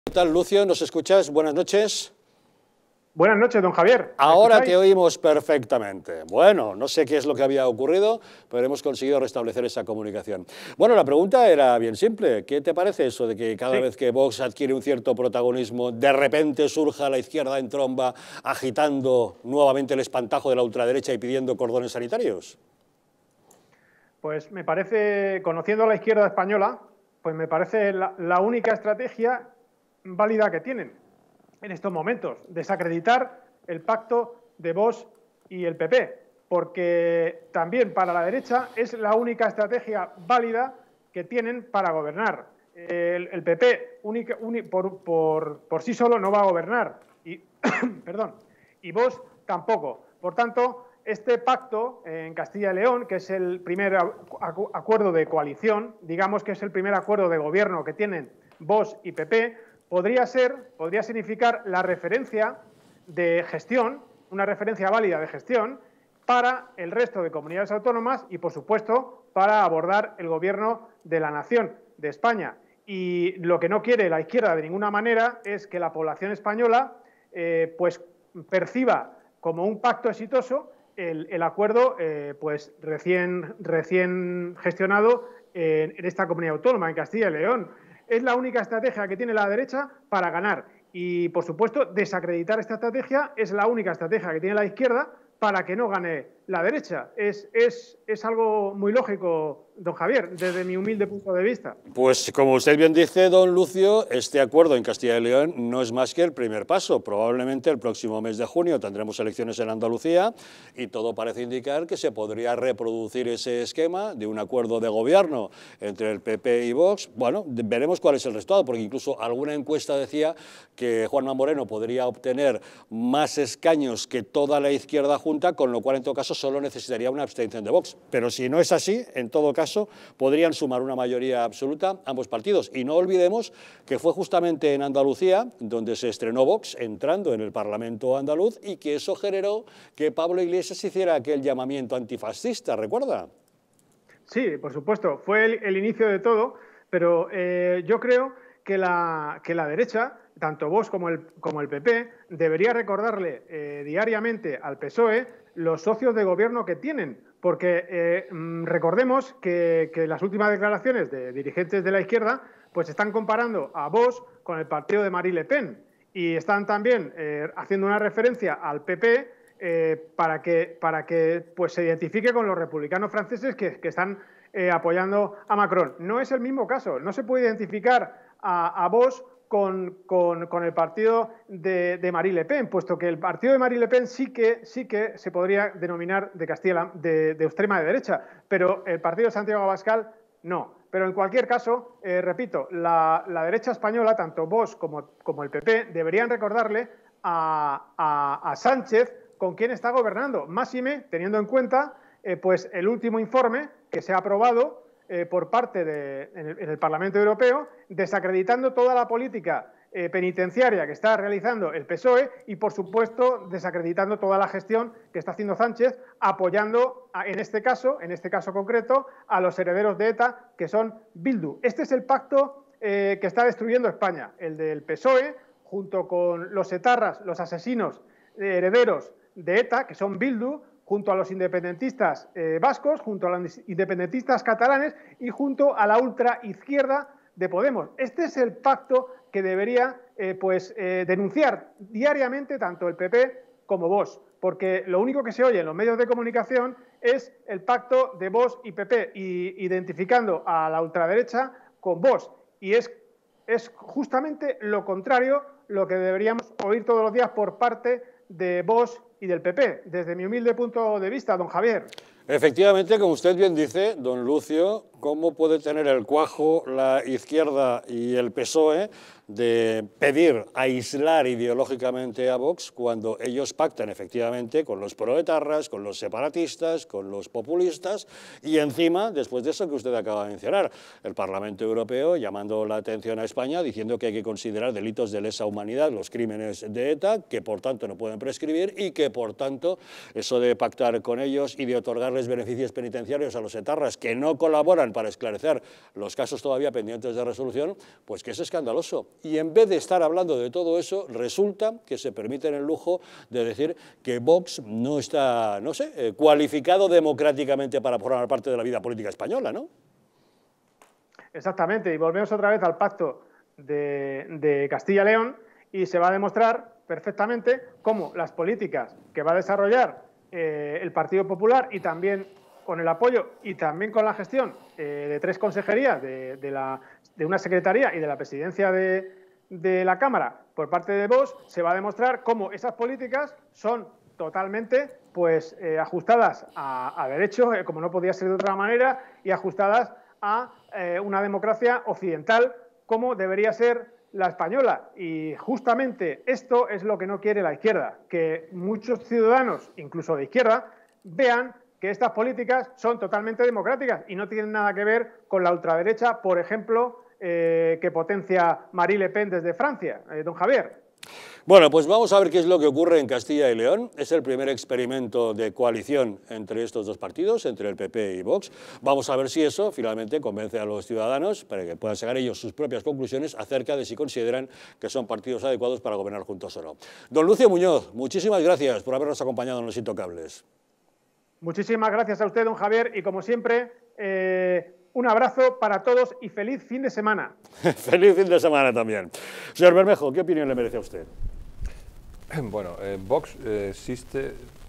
¿Qué tal, Lucio? ¿Nos escuchas? Buenas noches. Buenas noches, don Javier. Ahora te oímos perfectamente. Bueno, no sé qué es lo que había ocurrido, pero hemos conseguido restablecer esa comunicación. Bueno, la pregunta era bien simple. ¿Qué te parece eso de que cada vez que Vox adquiere un cierto protagonismo, de repente surja la izquierda en tromba agitando nuevamente el espantajo de la ultraderecha y pidiendo cordones sanitarios? Pues me parece, conociendo a la izquierda española, pues me parece la única estrategia válida que tienen en estos momentos, desacreditar el pacto de Vox y el PP, porque también para la derecha es la única estrategia válida que tienen para gobernar. El PP por sí solo no va a gobernar y, perdón, y Vox tampoco. Por tanto, este pacto en Castilla y León, que es el primer acuerdo de coalición, digamos que es el primer acuerdo de gobierno que tienen Vox y PP, podría significar la referencia de gestión, una referencia válida de gestión para el resto de comunidades autónomas y, por supuesto, para abordar el gobierno de la nación, de España. Y lo que no quiere la izquierda de ninguna manera es que la población española pues perciba como un pacto exitoso el acuerdo pues recién gestionado en esta comunidad autónoma, en Castilla y León. Es la única estrategia que tiene la derecha para ganar. Y, por supuesto, desacreditar esta estrategia es la única estrategia que tiene la izquierda para que no gane la derecha. Es algo muy lógico, don Javier, desde mi humilde punto de vista. Pues como usted bien dice, don Lucio, este acuerdo en Castilla y León no es más que el primer paso. Probablemente el próximo mes de junio tendremos elecciones en Andalucía y todo parece indicar que se podría reproducir ese esquema de un acuerdo de gobierno entre el PP y Vox. Bueno, veremos cuál es el resultado, porque incluso alguna encuesta decía que Juanma Moreno podría obtener más escaños que toda la izquierda junta, con lo cual en todo caso solo necesitaría una abstención de Vox. Pero si no es así, en todo caso podrían sumar una mayoría absoluta ambos partidos. Y no olvidemos que fue justamente en Andalucía donde se estrenó Vox entrando en el Parlamento andaluz y que eso generó que Pablo Iglesias hiciera aquel llamamiento antifascista, ¿recuerda? Sí, por supuesto, fue el inicio de todo, pero yo creo que la derecha, tanto Vox como el PP, debería recordarle diariamente al PSOE los socios de gobierno que tienen, porque recordemos que las últimas declaraciones de dirigentes de la izquierda pues están comparando a Vox con el partido de Marine Le Pen y están también haciendo una referencia al PP para que pues, se identifique con los republicanos franceses que están apoyando a Macron. No es el mismo caso, no se puede identificar a Vox con el partido de Marine Le Pen, puesto que el partido de Marine Le Pen sí que se podría denominar de Castilla de extrema derecha, pero el partido de Santiago Abascal no. Pero en cualquier caso, repito, la derecha española, tanto Vox como el PP, deberían recordarle a Sánchez con quién está gobernando, máxime teniendo en cuenta pues el último informe que se ha aprobado por parte en el Parlamento Europeo, desacreditando toda la política penitenciaria que está realizando el PSOE y, por supuesto, desacreditando toda la gestión que está haciendo Sánchez, apoyando, en este caso concreto, a los herederos de ETA, que son Bildu. Este es el pacto que está destruyendo España, el del PSOE, junto con los etarras, los asesinos herederos de ETA, que son Bildu, junto a los independentistas vascos, junto a los independentistas catalanes y junto a la ultraizquierda de Podemos. Este es el pacto que debería denunciar diariamente tanto el PP como Vox, porque lo único que se oye en los medios de comunicación es el pacto de Vox y PP, identificando a la ultraderecha con Vox, y es justamente lo contrario lo que deberíamos oír todos los días por parte de Vox y del PP, desde mi humilde punto de vista, don Javier. Efectivamente, como usted bien dice, don Lucio, ¿cómo puede tener el cuajo la izquierda y el PSOE de pedir aislar ideológicamente a Vox cuando ellos pactan efectivamente con los proetarras, con los separatistas, con los populistas y encima, después de eso que usted acaba de mencionar, el Parlamento Europeo llamando la atención a España diciendo que hay que considerar delitos de lesa humanidad los crímenes de ETA, que por tanto no pueden prescribir y que por tanto eso de pactar con ellos y de otorgarles beneficios penitenciarios a los etarras que no colaboran sirvan para esclarecer los casos todavía pendientes de resolución, pues que es escandaloso. Y en vez de estar hablando de todo eso, resulta que se permiten el lujo de decir que Vox no está, no sé, cualificado democráticamente para formar parte de la vida política española, ¿no? Exactamente, y volvemos otra vez al pacto de Castilla-León y se va a demostrar perfectamente cómo las políticas que va a desarrollar el Partido Popular y también con el apoyo y también con la gestión de 3 consejerías, de una secretaría y de la presidencia de la Cámara por parte de Vox, se va a demostrar cómo esas políticas son totalmente pues, ajustadas a derecho, como no podía ser de otra manera, y ajustadas a una democracia occidental como debería ser la española. Y justamente esto es lo que no quiere la izquierda, que muchos ciudadanos, incluso de izquierda, vean que estas políticas son totalmente democráticas y no tienen nada que ver con la ultraderecha, por ejemplo, que potencia Marine Le Pen desde Francia, don Javier. Bueno, pues vamos a ver qué es lo que ocurre en Castilla y León. Es el primer experimento de coalición entre estos dos partidos, entre el PP y Vox. Vamos a ver si eso finalmente convence a los ciudadanos para que puedan sacar ellos sus propias conclusiones acerca de si consideran que son partidos adecuados para gobernar juntos o no. Don Lucio Muñoz, muchísimas gracias por habernos acompañado en Los Intocables. Muchísimas gracias a usted, don Javier, y como siempre, un abrazo para todos y feliz fin de semana. Feliz fin de semana también. Señor Bermejo, ¿qué opinión le merece a usted? Bueno, Vox existe